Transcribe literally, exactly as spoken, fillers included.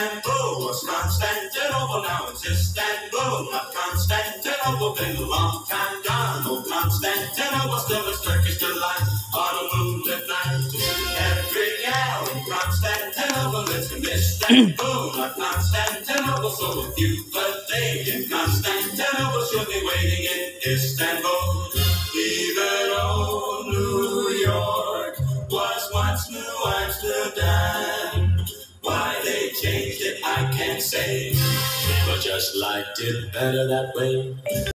Istanbul was Constantinople, now it's Istanbul, not Constantinople. Been a long time gone, oh Constantinople, still a Turkish delight. On a moonlit night, every gal in Constantinople lives in Istanbul, not Constantinople. So if you've a day in Constantinople, she'll be waiting in Istanbul. Even old New York was once New Amsterdam. Why they changed it, I can't say, but just liked it better that way.